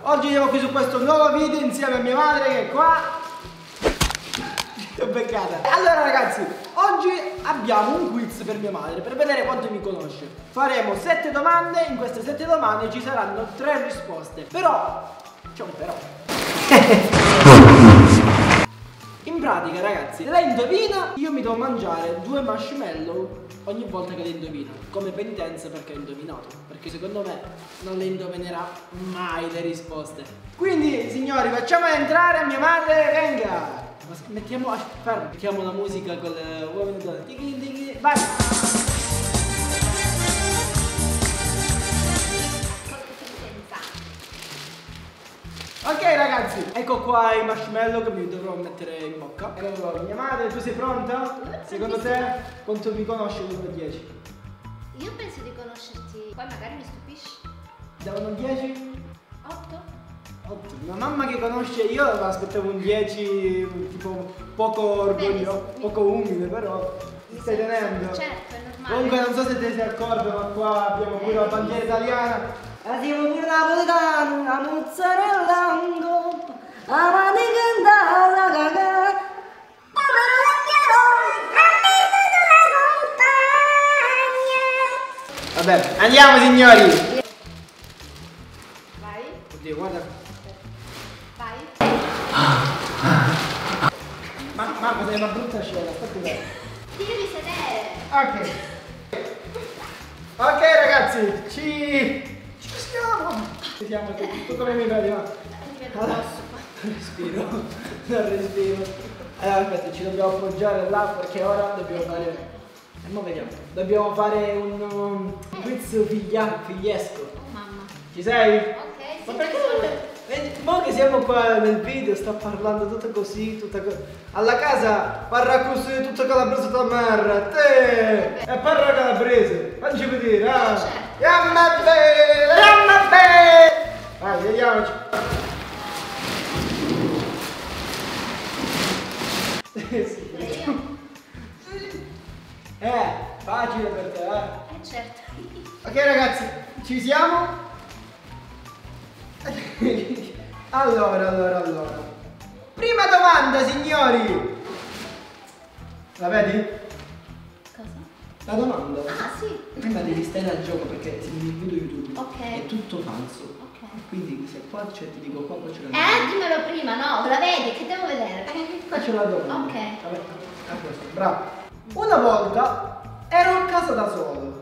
Oggi siamo qui su questo nuovo video insieme a mia madre che è qua. Ti ho beccata. Allora ragazzi, oggi abbiamo un quiz per mia madre per vedere quanto mi conosce. Faremo 7 domande, in queste 7 domande ci saranno 3 risposte. Però, c'è un però. In pratica ragazzi, se lei indovina, io mi devo mangiare 2 marshmallow ogni volta che le indovino, come penitenza perché ha indovinato, perché secondo me non le indovinerà mai le risposte. Quindi signori, facciamo entrare a mia madre, venga! Mettiamo la musica con le uomini donne. Tighi, tighi, vai! Ok ragazzi, ecco qua i marshmallow che mi dovrò mettere in bocca. Allora, mia madre, tu sei pronta? Secondo te quanto mi conosci da 10? Io penso di conoscerti, poi magari mi stupisci. Da 1 a 10? 8? 8. Una mamma che conosce io aspettavo un 10 tipo poco orgoglioso, poco umile, però ti stai tenendo. Certo, è normale. Comunque non so se te sei accorto, ma qua abbiamo pure la bandiera italiana. Siamo pure napoletani, la mozzarella, la manica andata cagà. Vabbè, andiamo signori! Vai. Oddio, guarda. Vai. Mamma, sei una brutta scena, aspetta. Ti devi sedere. Ok. Ok ragazzi, ci siamo. Siamo tutto come mi vedi, va. Allora, respiro, non respiro. Allora aspetta, ci dobbiamo appoggiare là perché ora dobbiamo fare. Mo vediamo. Dobbiamo fare un quiz figliesco. Oh mamma. Ci sei? Ok, sì. Ma perché? Vedi, mo che siamo qua nel video, sta parlando tutto così, alla casa parla così, tutto calabrese da merda, te! E parla calabrese, non ci puoi dire, ah! Yamma bene, yamma bene! Vai, vediamoci! Facile per te, Certo. Ok ragazzi, ci siamo? Allora. Prima domanda, signori. La vedi? Cosa? La domanda. Ah, sì. Prima devi stare al gioco perché se mi video YouTube Ok. è tutto falso. Ok. Quindi se qua c'è, ti dico qua c'è la domanda. Dimmelo prima, no, la vedi, che devo vedere? Qua c'è la domanda. Ok. Vabbè, a questo, bravo. Una volta ero a casa da solo.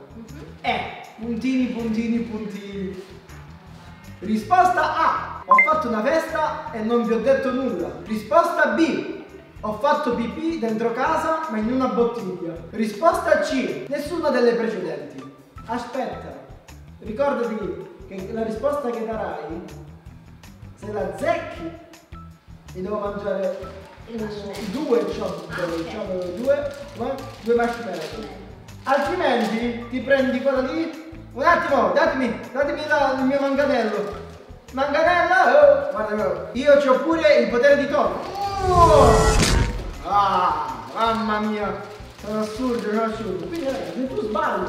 Puntini. Risposta A. Ho fatto una festa e non vi ho detto nulla. Risposta B. Ho fatto pipì dentro casa ma in una bottiglia. Risposta C. Nessuna delle precedenti. Aspetta. Ricordati che la risposta che darai, se la azzecchi, mi devo mangiare due marshmallow. Altrimenti ti prendi quello lì. Un attimo, datemi il mio manganello. Manganello! Oh, guarda, io c'ho pure il potere di Thor. Mamma mia, sono assurdo. Quindi se tu sbagli,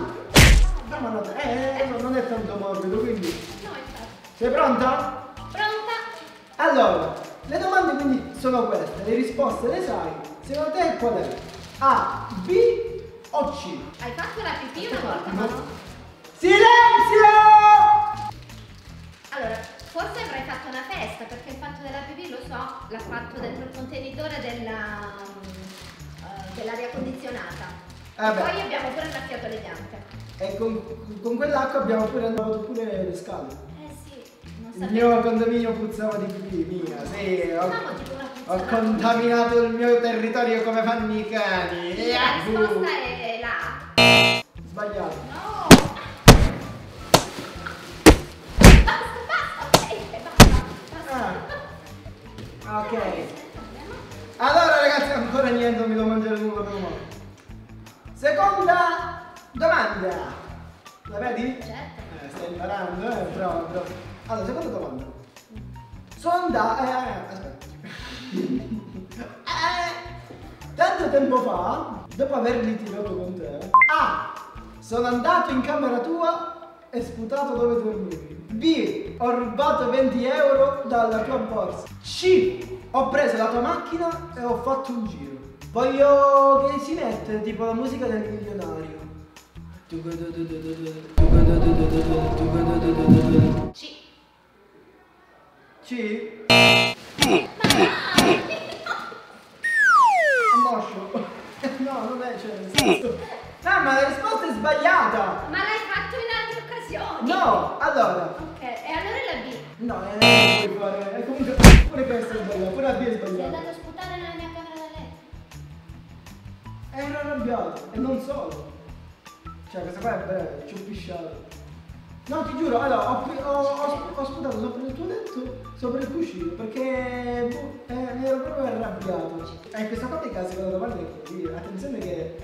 non è tanto morbido, quindi. No, infatti. Sei pronta? Pronta? Allora, le domande quindi sono queste, le risposte le sai. Secondo te qual è? A, B o C? Hai fatto la pipì una volta, no? Silenzio! Allora, forse avrai fatto una festa, perché il fatto della pipì, lo so, l'ha fatto dentro il contenitore dell'aria condizionata. E poi abbiamo pure annaffiato le piante. E con quell'acqua abbiamo pure andato pure le scale. Sì, non Il sapevo. mio condominio puzzava di pipì, mia, sì, Facciamo tipo una ho puzzata. contaminato il mio territorio come fanno i cani. Sì, la risposta è la. Sbagliato. No! Basta. Ok. Allora ragazzi, ancora niente, non mi devo mangiare nulla per un momento. Seconda domanda. La vedi? Certo. Stai imparando, bravo. Allora, seconda domanda. Sono andato. Aspetta. Tanto tempo fa, dopo aver litigato con te, A. Sono andato in camera tua e sputato dove dormivi. B. Ho rubato 20 euro dalla tua borsa. C. Ho preso la tua macchina e ho fatto un giro. Voglio che si mette tipo la musica del milionario. C. C? Moscio. No, non è, cioè, nel senso. No, ma la risposta è sbagliata. Ma l'hai fatto in altre occasioni. No, allora. Ok, e allora è la B. No, non puoi fare. È comunque pure questa è sbagliata, pure la B è Sei sbagliata. andato a sputare nella mia camera da letto. Ero arrabbiato. E non solo. Cioè, questa qua è breve, ci ho pisciato. No, ti giuro, allora, ho sputato sopra il tuo letto, sopra il cuscino, perché mi ero proprio arrabbiato. E questa qua mi cade con la domanda è così, attenzione che...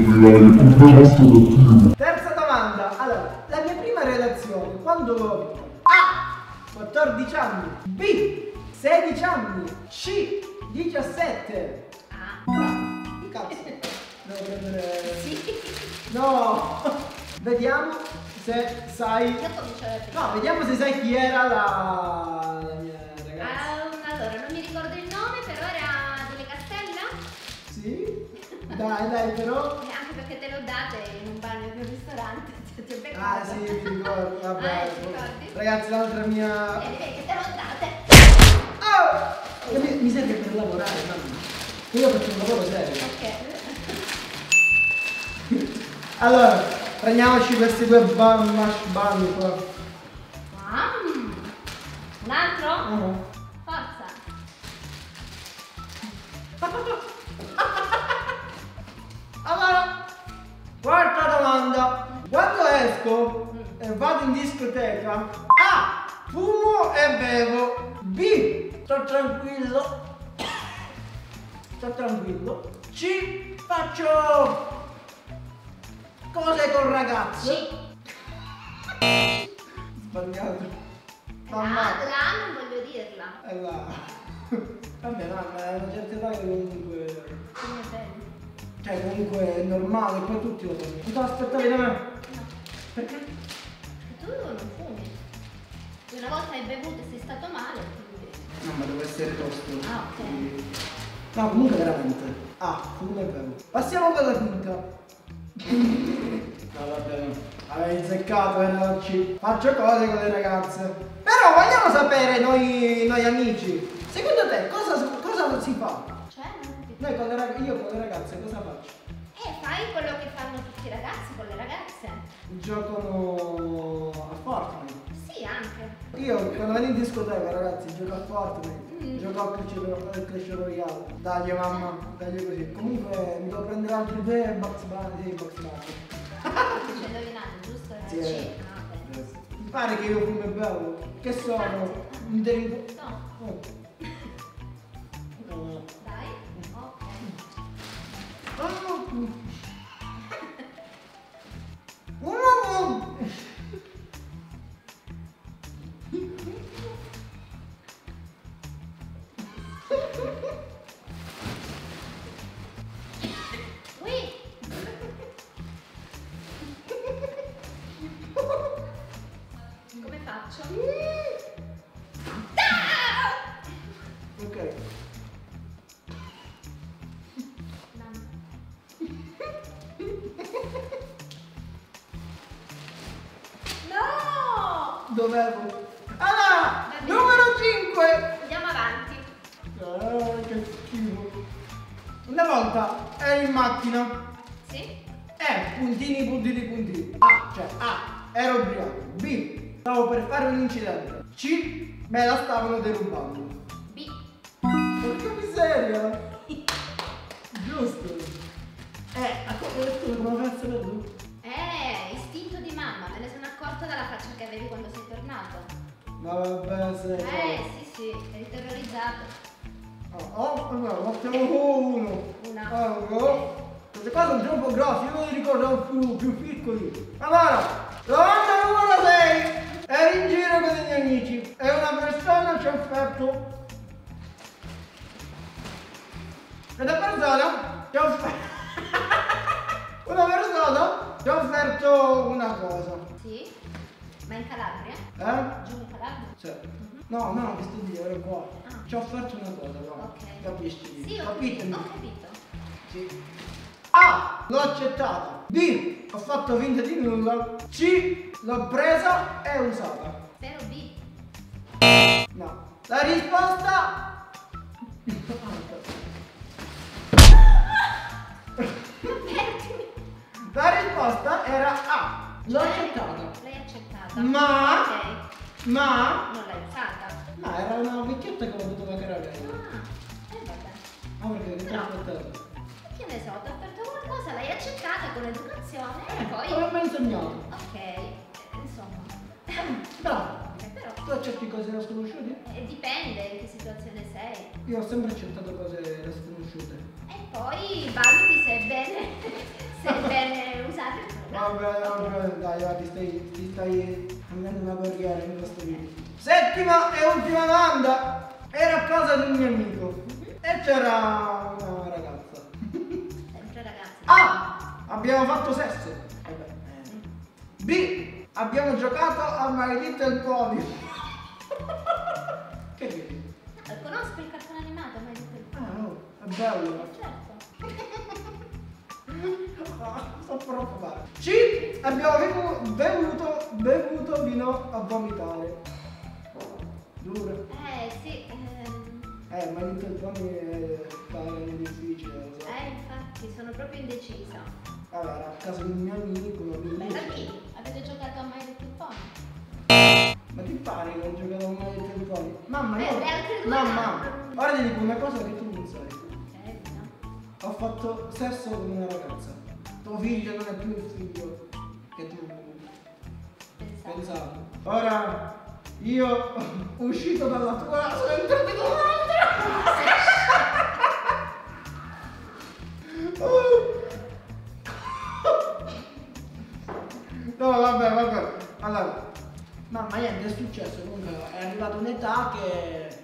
Terza domanda, allora, la mia prima relazione, quando l'ho avuta? A. 14 anni. B. 16 anni. C. 17. Ah. Che cazzo? Devo prendere... Sì. No! Vediamo se sai... Io comincio da prima. No, vediamo se sai chi era la mia ragazza. Allora, non mi ricordo il nome, però era delle Castella? Sì? Dai, però... Anche perché te l'ho date in un bar in un ristorante. Ti ho beccato. Ah sì, mi ricordo, vabbè. ti ricordi? Ragazzi, l'altra mia... Vedi che te l'ho date. Oh! Mi serve per lavorare, mamma. Io faccio un lavoro serio. Ok. Allora, prendiamoci questi due mash bun qua. Un altro? No. Forza. Allora, quarta domanda. Quando esco e vado in discoteca, A. Fumo e bevo. B. Sto tranquillo. C. Faccio cose con ragazze. C. Sbagliato. La non voglio dirla. È là. Vabbè, mamma, è una certa età che comunque... Come è bello. Cioè, comunque è normale, poi tutti lo fanno. Tu aspettavi da me? No. Perché? Tu non fumi. Una volta hai bevuto e sei stato male, quindi... No, ma deve essere tosto. Ah, ok. No, comunque veramente. Ah, fumo e bevo. Passiamo con la quinta. No, vabbè, no. Avevi azzeccato, era C. Faccio cose con le ragazze. Però vogliamo sapere noi amici. Secondo te cosa si fa? Cioè, non ho capito. Noi io con le ragazze cosa faccio? Fai quello che fanno tutti i ragazzi con le ragazze. Giocano a Fortnite. Sì, anche. Io quando vado in discoteca, ragazzi, gioco a Fortnite. Gioco a Clash Royale. Dai mamma, dai così. Comunque mi devo prendere altri due Bugs Bunny, sì, Bugs Bunny. Ci hai indovinato, giusto? Era Sì, C. Ah, ok. Mi pare che io fumo e bevo. Che sono? Un derivato. No. Oh. Oh. Dai. Ok. Ui. Come faccio? Ok. No! Dovevo. Allora, Va bene. numero 5. Andiamo avanti. Che schifo. Una volta ero in macchina. Sì? Puntini. A, ero ubriaco. B, stavo per fare un incidente. C, me la stavano derubando. B. Porca miseria. Giusto. A cosa ho detto come faccio per lui? Istinto di mamma, me ne sono accorta dalla faccia che avevi quando sei tornato. Ma vabbè, sei. Sì, eri terrorizzato. No, facciamo uno. Una. Queste cose sono troppo grosse, io me li ricordavo più piccoli. Allora, domanda numero 6. Eri in giro con i miei amici e una persona ci ha offerto. Una persona ci ha offerto una cosa. Sì? Ma in Calabria? Giù in Calabria? Cioè, no, che sto dicendo, ero qua. Ci ho offerto una cosa, no? Ok. Capisci? Sì, ho Capitemi? capito. Sì. A. L'ho accettata. B. Ho fatto finta di nulla. C. L'ho presa e usata. Spero B. No. La risposta... La risposta era A. L'ho accettata. L'hai accettata. Ma... Ok. Ma... Non l'hai usata. No, era una vecchietta che ho detto che era lei. Vabbè. Ah, perché ti ho No. aspettato. Che ne so, ti ho offerto qualcosa, l'hai accettata con educazione e poi... Come mi hai insegnato? Ok, insomma. Bravo. Però Tu accetti cose sconosciute? dipende in che situazione sei. Io ho sempre accettato cose sconosciute. E poi valuti se è bene usare il Vabbè, dai, ti stai andando una corriera in questo video. Settima e ultima domanda. Ero a casa di un mio amico e c'era una ragazza. Sempre ragazzi. A. Abbiamo fatto sesso. B. Abbiamo giocato a My Little Pony. Che vedi? Conosco il cartone animato, ma è detto Ah, no, è bello. certo. Sto preoccupando. C. Abbiamo bevuto vino a vomitare. Duro. Sì. Ma tutto il Pony è difficile, lo so. Infatti, sono proprio indecisa. Allora, era a casa di un mio amico, Bella B, avete giocato a My Little Pony? Ma ti pare che ho giocato a My Little Pony? Mamma, Le no. altre due Mamma, no. ora ti dico una cosa che tu non sai. Ok, no. Ho fatto sesso con una ragazza. Tuo figlio non è più il figlio che tu pensavi. Ora, io uscito dalla tua, sono entrato in un'altra. No, vabbè. Allora, ma niente, è successo. Comunque è arrivata un'età che...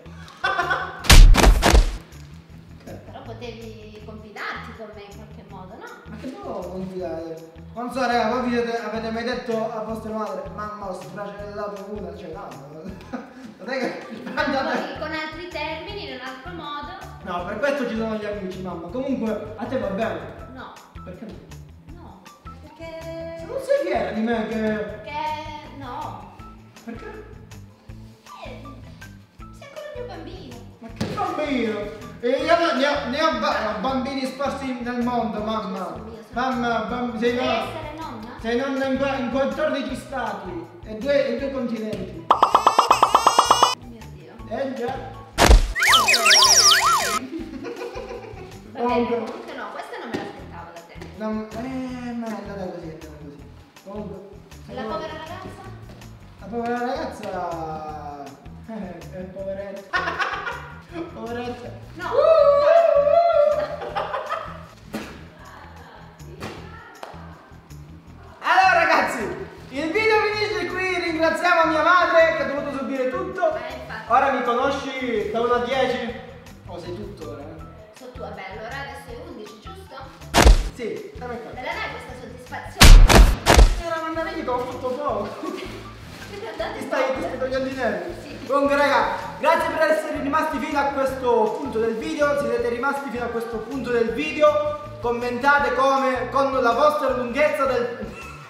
Però potevi confidarti con me in qualche modo, no? Ma che devo confidare? Non so, raga, voi avete mai detto a vostra madre, mamma ho sfracellato una, cioè no, non è che Poi con altri termini, in un altro modo. no, per questo ci sono gli amici, mamma. Comunque, a te va bene? No. Perché no? No. Perché... Non sei fiera di me che... Perché... no. Perché? Sei ancora il mio bambino. Ma che bambino? E io ne ho bambini sparsi nel mondo, mamma. Mamma, sei Vuoi nonna. essere nonna? Sei nonna in 14 stati e due continenti. Oh mio Dio. Già. Va bene, comunque no, questa non me l'aspettavo da te. Ma è andata così, Comunque. La povera ragazza? La povera ragazza. È poveretta. Poveretta. No. Allora ragazzi, il video finisce qui, ringraziamo mia madre che ha dovuto subire tutto. Infatti. Ora mi conosci da 1 a 10? Oh, sei tutto ora. So tu, vabbè, allora adesso è 11, giusto? Sì, dammi qua. Me la dai questa soddisfazione? Era una vedi che ho fatto poco. Ti stai togliendo i nervi? Sì. Comunque raga, grazie per essere rimasti fino a questo punto del video. Se siete rimasti fino a questo punto del video, commentate come con la vostra lunghezza del...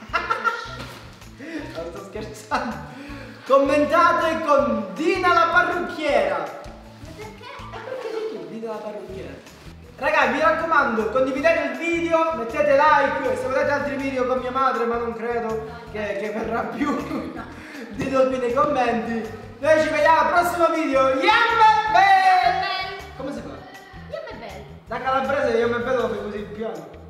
No, sto scherzando. Commentate con Dina la parrucchiera. Ma perché? Perché sei tu, Dina la parrucchiera. Raga, mi raccomando, condividete il video, mettete like, se volete altri video con mia madre, ma non credo che verrà più, ditelo qui nei commenti. Noi ci vediamo al prossimo video. Yam! Come si fa? Io me bello. La calabrese Yam bello lo fai così piano.